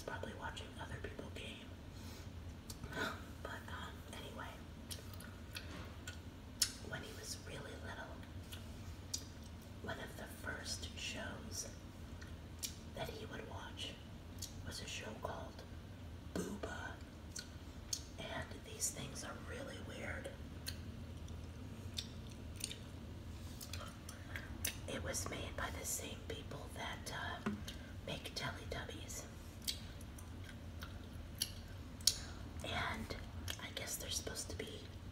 was probably watching other people game. But anyway, when he was really little, one of the first shows that he would watch was a show called Booba. And these things are really weird. It was made by the same people that make Teletubbies. And I guess they're supposed to be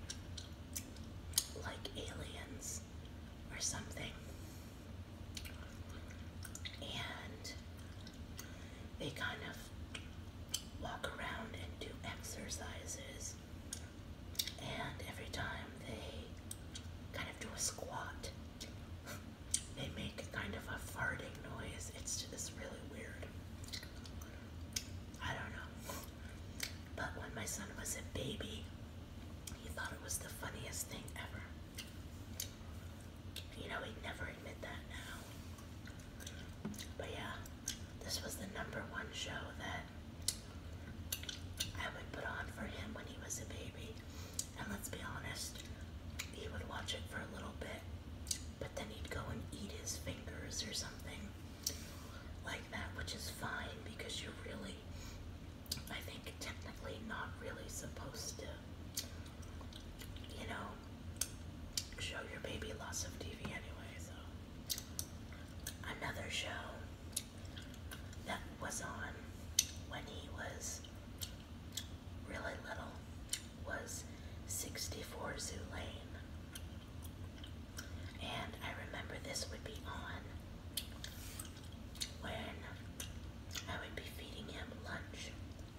like aliens or something. And they kind of walk around and do exercises. And every time they kind of do a squat, they make kind of a farting noise. It's just really weird. I don't know. But when my son was a baby, he thought it was the funniest thing ever. You know, he'd never admit that now. But yeah, this was the #1 show that I would put on for him when he was a baby. And let's be honest, he would watch it for a little bit, but then he'd go and eat his fingers or something like that, which is fine because you're really, I think, technically not really supposed to, you know, show your baby lots of TV anyway. So another show that was on when he was really little was 64 Zoo Lane. And I remember this would be on when I would be feeding him lunch.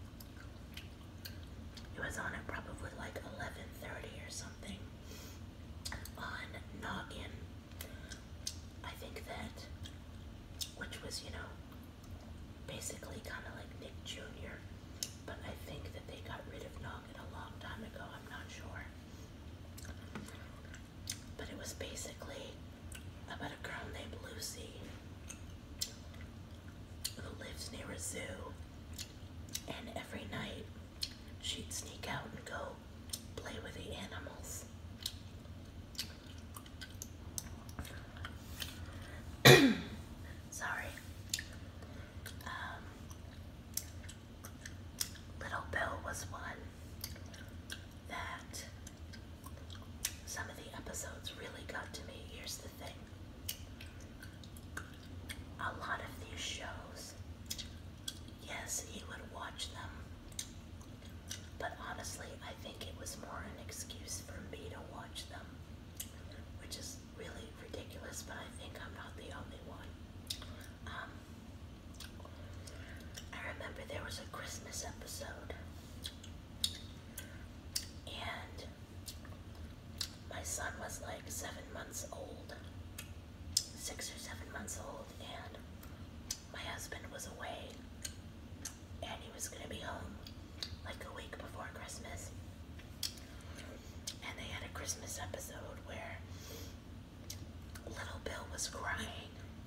It was on at probably like 11:30 or something on Noggin. I think that, which was, you know, basically kind of like Nick Jr., but I think that they got rid of Noggin a long time ago. I'm not sure. But it was basically about a girl named Lucy who lives near a zoo, and every night she'd sneak out and go play with the animals. Sorry. Little Bill was one that some of the episodes really got to me. Here's the thing. A lot of these shows, yes, he would watch them, but honestly, I think it was more an excuse for me to watch them, which is really ridiculous, but I think I'm not the only one. I remember there was a Christmas episode, and my son was like 7 months old, 6 or 7 months old, and my husband was away, and he was going to be home like a week before Christmas. And they had a Christmas episode where little Bill was crying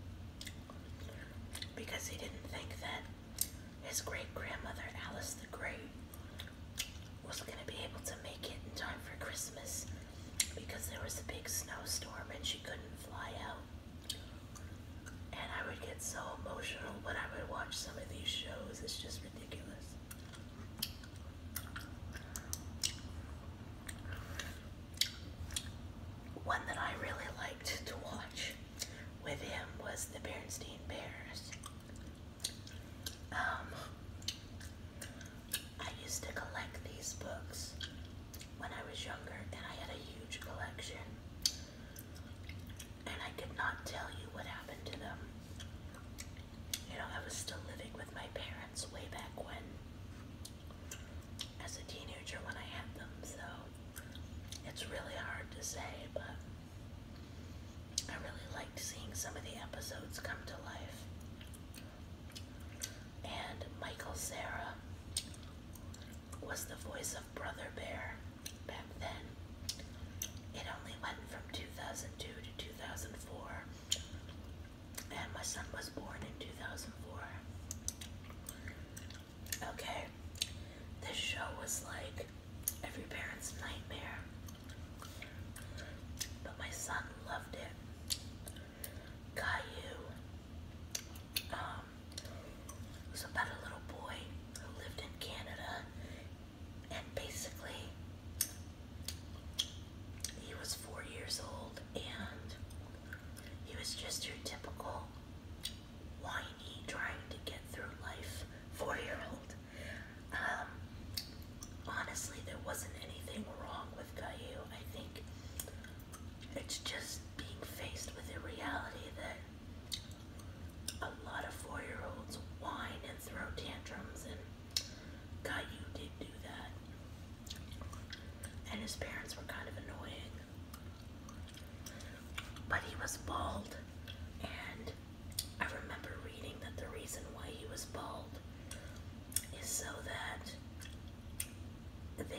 because he didn't think that his great-grandmother, Alice the Great, was going to be able to make it in time for Christmas because there was a big snowstorm and she couldn't fly out. And I would get so emotional when I would watch some of these shows. It's just ridiculous. One that I really liked to watch with him was the Bernstein Bears.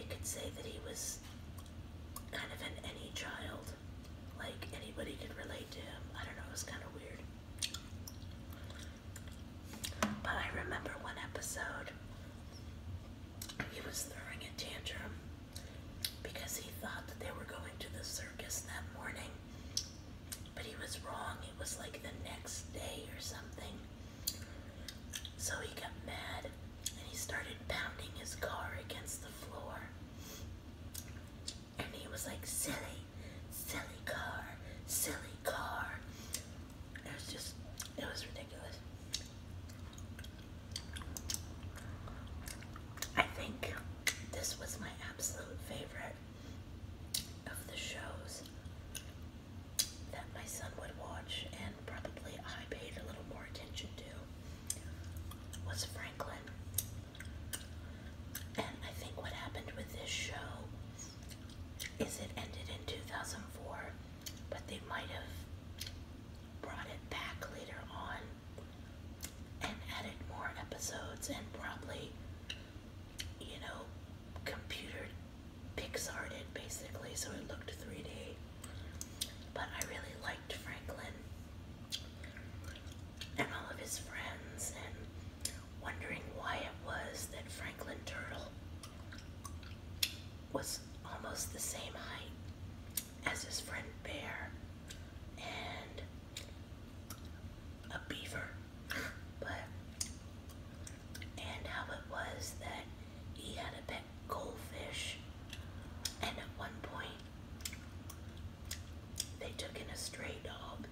could say that he was kind of an any child. Like, anybody could relate to him. I don't know, it was kind of weird. But I remember one episode, he was throwing a tantrum because he thought that they were going to the circus that morning. But he was wrong. It was like the next day or something. So he got mad and he started pounding his car against the floor. And he was like, silly, silly car, silly car. It was ridiculous. I think this was my absolute favorite of the shows that my son would watch, and probably I paid a little more attention to, was Franklin. And I think what happened with this show is it ended in 2004, but they might have brought it back later on and added more episodes and probably, you know, computer Pixar'd it basically so it looked 3D. But I really liked Franklin and all of his friends, and wondering why it was that Franklin Turtle was almost the same height as his friend Bear and a beaver, and how it was that he had a pet goldfish, and at one point they took in a stray dog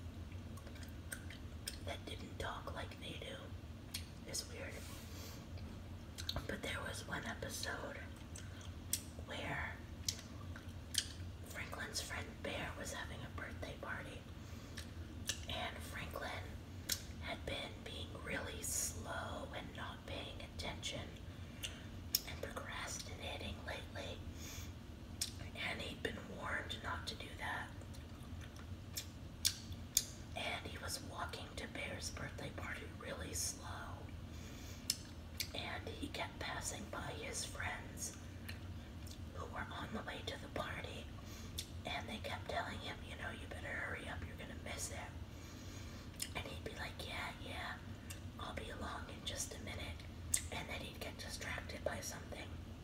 that didn't talk like they do. It's weird. But there was one episode where Franklin's friend Bear was having a birthday party, and Franklin had been being really slow and not paying attention and procrastinating lately, and he'd been warned not to do that. And he was walking to Bear's birthday party really slow, and he kept passing by his friends who were on the way to the party, and they kept telling him, you know, you better hurry up, you're gonna miss it. And he'd be like, yeah, I'll be along in just a minute, and then he'd get distracted by something.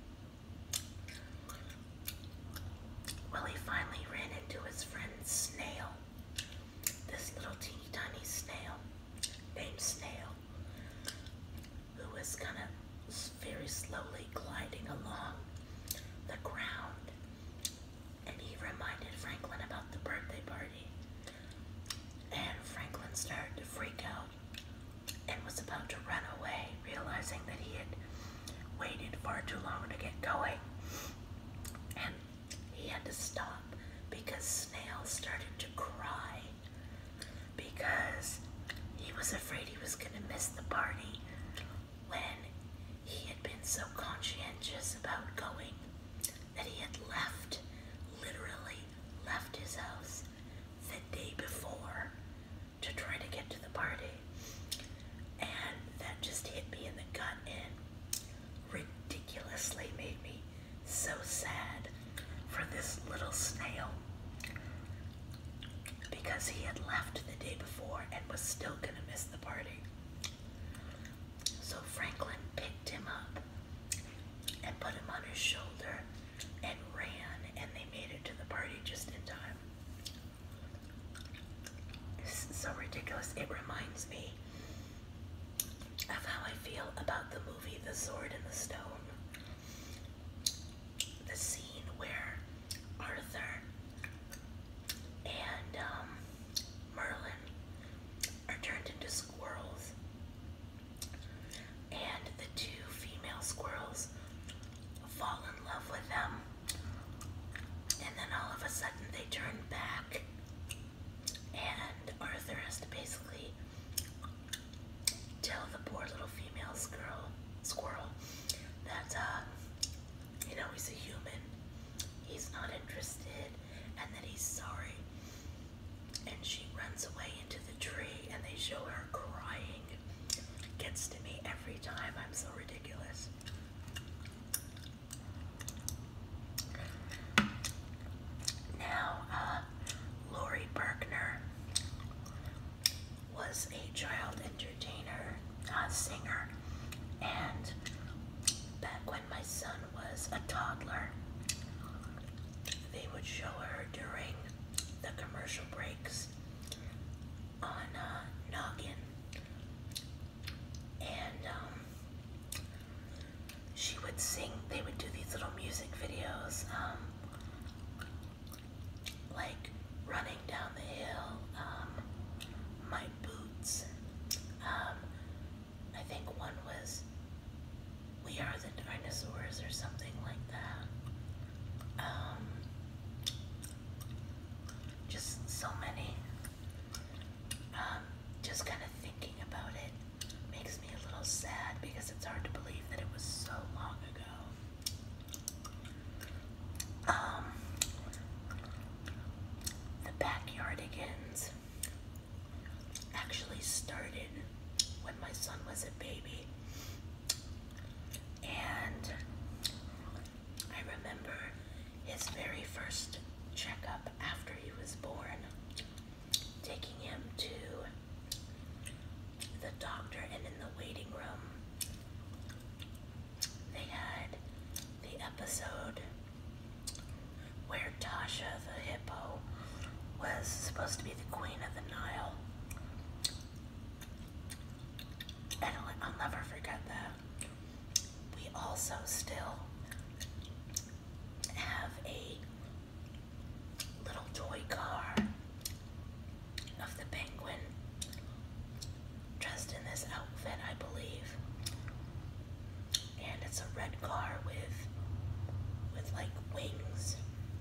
Well, he finally ran into his friend Snail, this little teeny tiny snail named Snail, who was kind of very slowly gliding along the ground, and he reminded Franklin about the birthday party, and Franklin started to freak out and was about to run away, realizing that he had waited far too long to get going, and he had to stop because Snail started to cry because he was afraid he was going to miss the party when he had been so conscientious about going that he had literally left his house the day before to try to get to the party. And that just hit me in the gut and ridiculously made me so sad for this little snail, because he had left the day before and was still gonna miss the party. show her during the commercial breaks on Noggin. And she would sing, they would do these little music videos, like Running Down the Hill, My Boots, I think one was We Are the Dinosaurs or something like that. Just so many. Just kind of thinking about it makes me a little sad because it's hard to believe that it was so long ago. The Backyardigans actually started when my son was a baby. And I remember his very first checkup after he was born, taking him to the doctor, and in the waiting room, they had the episode where Tasha the hippo was supposed to be the queen of the Nile. And I'll never forget that. We also still have a little toy car of the penguin dressed in this outfit, I believe. And it's a red car with like wings.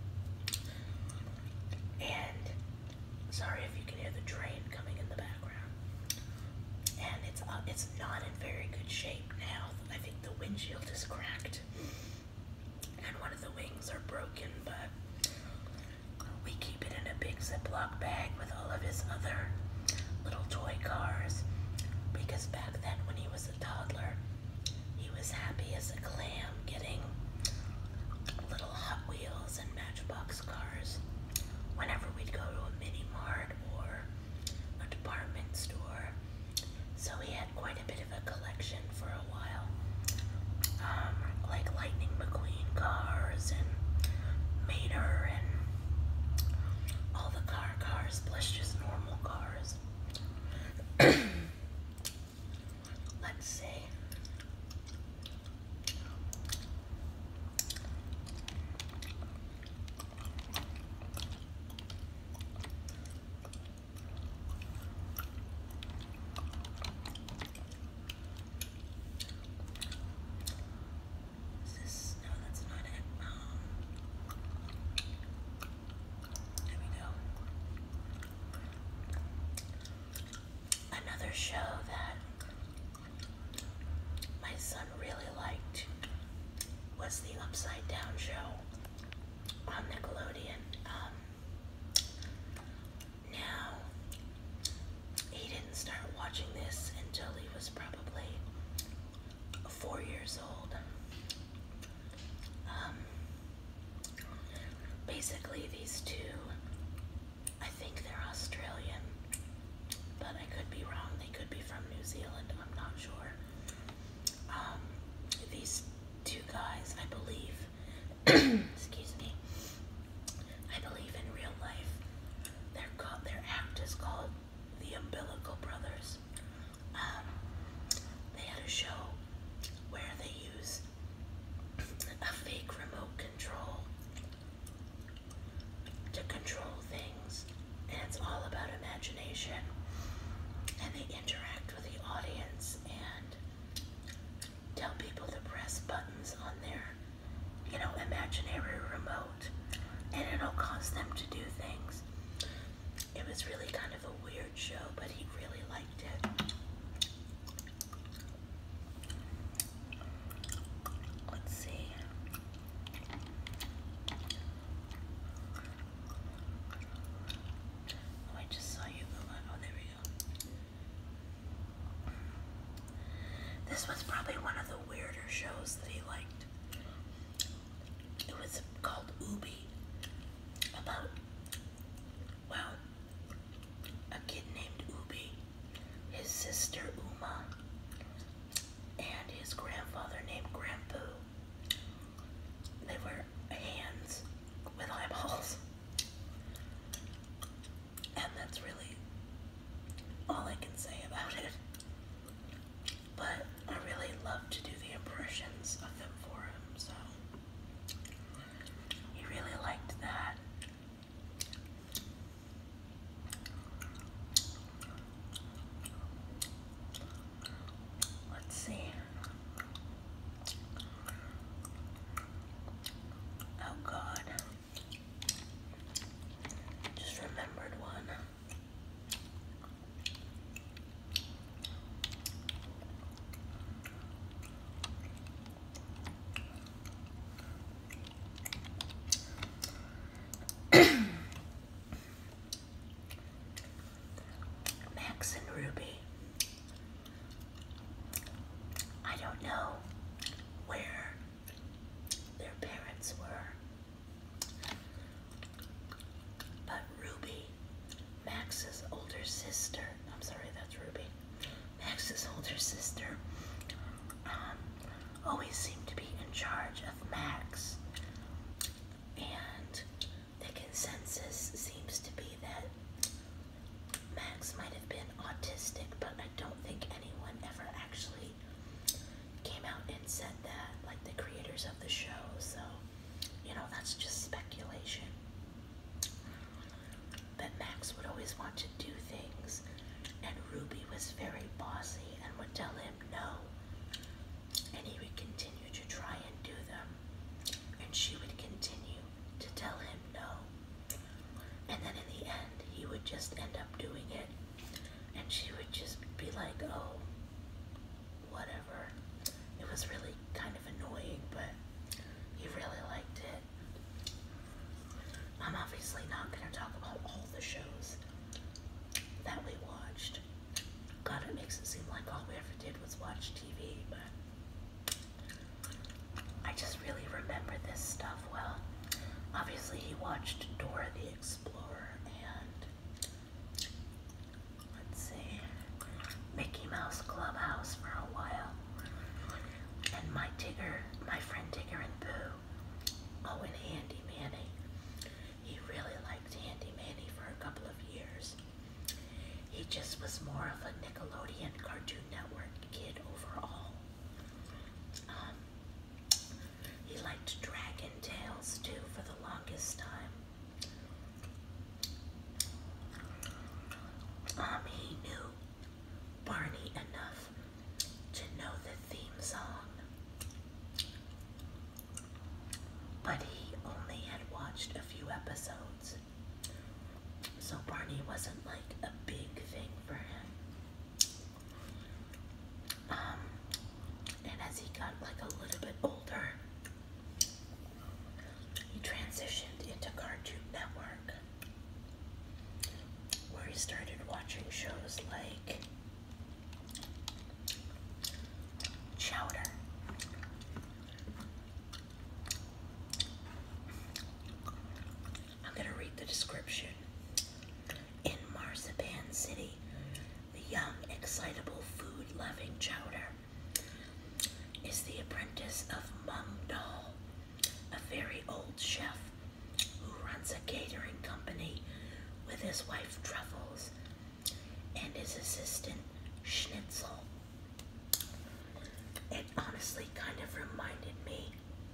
And sorry if you can hear the train coming in the background. And it's not in very good shape now. I think the windshield is cracked and one of the wings are broken, but we keep it in a big Ziploc bag with all of his other little toy cars, because back then when he was a toddler, he was happy as a clam getting little Hot Wheels and Matchbox cars whenever we'd go to a mini mart or a department store. So he had quite a bit of a collection for a while, like Lightning McQueen cars and Mater and all the cars plus just normal cars. Let's see. No, that's not it. There we go. Another show that my son really liked was the Upside Down show on Nickelodeon. Now, he didn't start watching this until he was probably 4 years old. Basically, these two, I think they're Australian, but I could be wrong. They could be from New Zealand. I'm not sure. These two guys, I believe, excuse me, I believe in real life, their act is called the Umbilical Brothers. They had a show where they use a fake remote control to control things, and it's all about imagination, and they interact with the audience and tell people to press buttons on their, imaginary remote, and it'll cause them to do things. It was really kind of a weird show, but he really liked it. Let's see. Oh, I just saw you move on. Oh, there we go. This was probably one of the weirder shows that he liked. It was called Ubi, about, a kid named Ubi, his sister Uma, and his grandfather named Grandpoo. They were hands with eyeballs. parents were. But Ruby, Max's older sister, I'm sorry, that's Ruby, Max's older sister, always seemed to be in charge of Max. And the consensus seems to be that Max might have been autistic, but I don't think anyone ever actually came out and said that, like the creators of the show, so, that's just speculation. But Max would always want to do things, and Ruby was very bossy and would tell him no, and he would continue to try and do them, and she would continue to tell him no, and then in the end, he would just end up doing it, and she would just be like, oh, whatever. It was really kind of annoying, but he really liked it. I'm obviously not going to talk about all the shows that we watched. God, it makes it seem like all we ever did was watch TV, but I just really remember this stuff well. Obviously, he watched Dora the Explorer and, let's see, Mickey Mouse Clubhouse for a while. And my friend Tigger and Boo. Oh, and Handy Manny. He really liked Handy Manny for a couple of years. He just was more of a Nickelodeon Cartoon Network kid overall. He liked Dragon Tales too for the longest time. He knew Barney enough to know the theme song, but he only had watched a few episodes, so Barney wasn't like a big thing for him. And as he got like a little bit older, he transitioned into Cartoon Network, where he started watching shows like Chowder. I'm going to read the description. In Marzipan City, the young, excitable, food-loving Chowder is the apprentice of Mung Dahl, a very old chef who runs a catering company with his wife Truffles and his assistant Schnitzel. It honestly kind of reminded me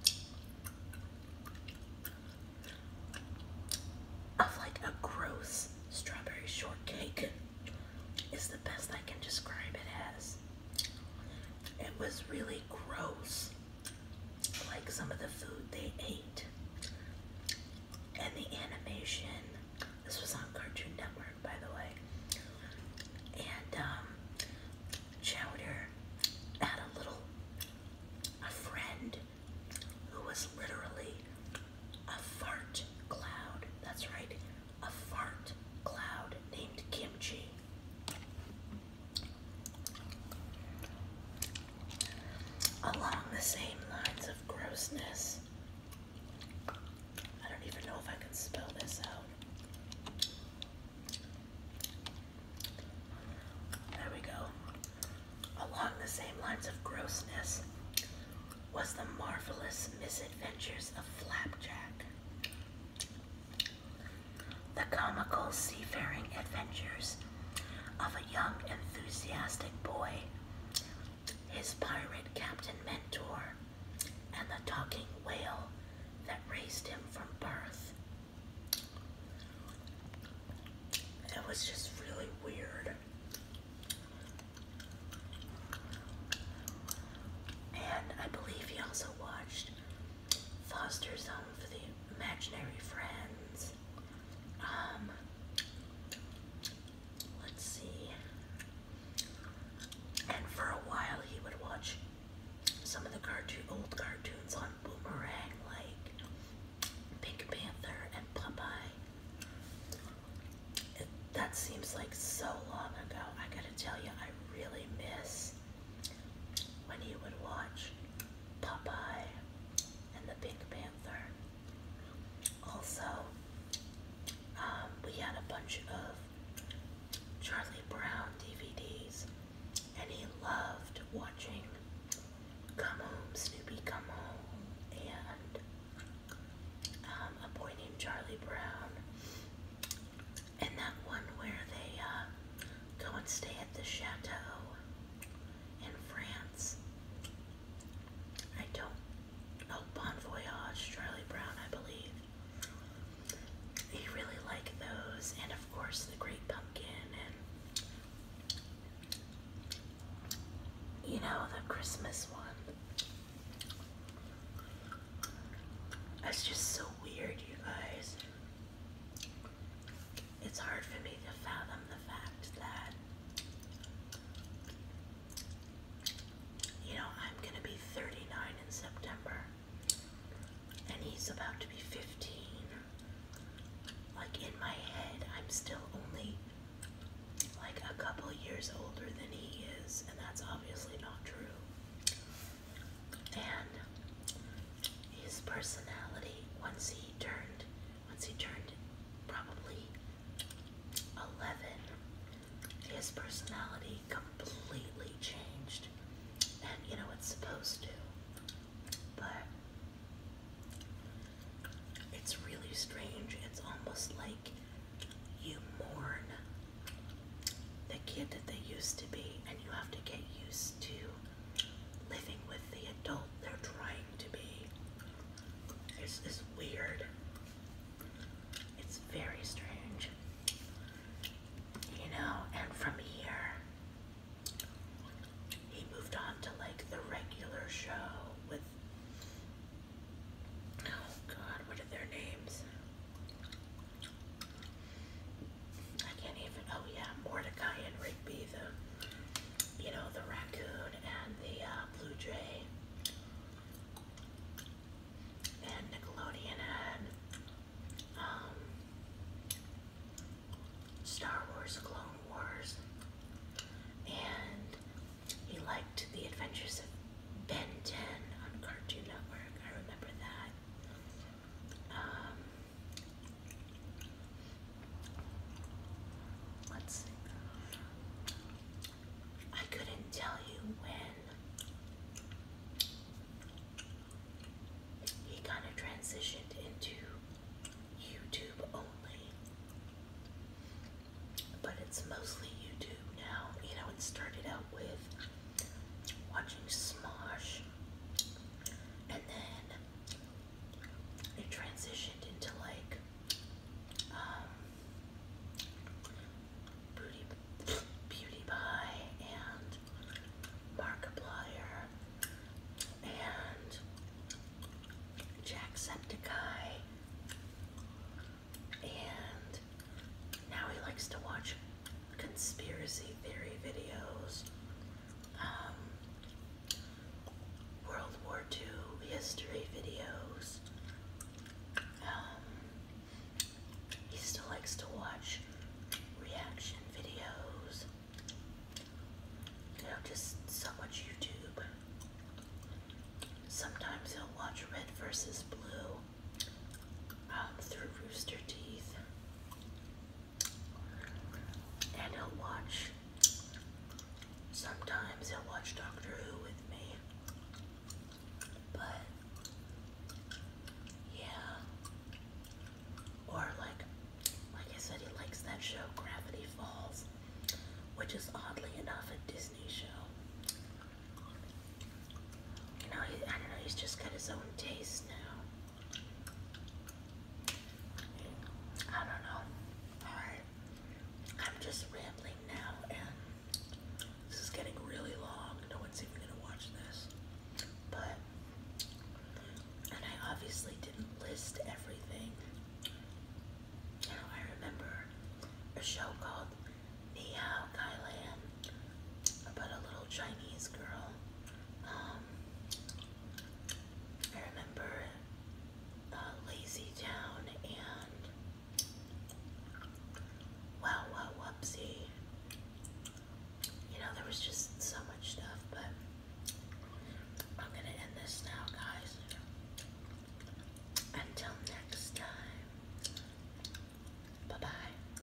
of like a gross strawberry shortcake is the best I can describe it as. It was really gross, like some of the food they ate. And the animation, this was on Cartoon Network, by the way. And Chowder had a friend who was literally a fart cloud. That's right, a fart cloud named Kimchi. Along the same lines of grossness, I don't even know if I can spell this out. There we go. Along the same lines of grossness was the marvelous misadventures of Flapjack. The comical seafaring adventures of a young, enthusiastic boy, his pirate captain mentor, and the talking whale that raised him from birth. It was just really weird. And I believe he also watched Foster's Home for the Imaginary Friends. Let's see. And for a while he would watch some of the old cartoons on Boomerang, like Pink Panther and Popeye. That seems like so long ago. I gotta tell you, I really miss when he would watch Popeye and the Pink Panther. It's just so weird, you guys. It's hard for me to fathom the fact that, you know, I'm gonna be 39 in September, and he's about to be 15. Like, in my head, I'm still only like a couple years older than he is, and that's obviously not true. And his personality, once he turned probably 11, his personality completely changed. And you know, it's supposed to, but it's really strange. It's almost like you mourn the kid that they used to be, and you have to get used to living with the adult they're trying to be. It's weird. It's very strange. You know, and from here, he moved on to like the regular show with, oh God, what are their names? I can't even, oh yeah, Mordecai and Rigby, the, you know, the raccoon and the blue jay. And Nickelodeon had Star Wars, Clone Wars, and he liked The Adventures of Ben 10 on Cartoon Network. I remember that. Let's see. I couldn't tell you when he kind of transitioned into YouTube only, but it's mostly YouTube now. You know, it started out with watching Smosh, and then it transitioned into like PewDiePie and Markiplier and Jacksepticeye, and now he likes to watch conspiracy theory videos, World War II history videos. He still likes to watch reaction videos. You know, just so much YouTube. Sometimes he'll watch Red versus Blue through Rooster Teeth. And sometimes he'll watch Doctor Who with me. But, yeah. Or like I said, he likes that show Gravity Falls, which is oddly enough a Disney show. You know, I don't know, he's just got his own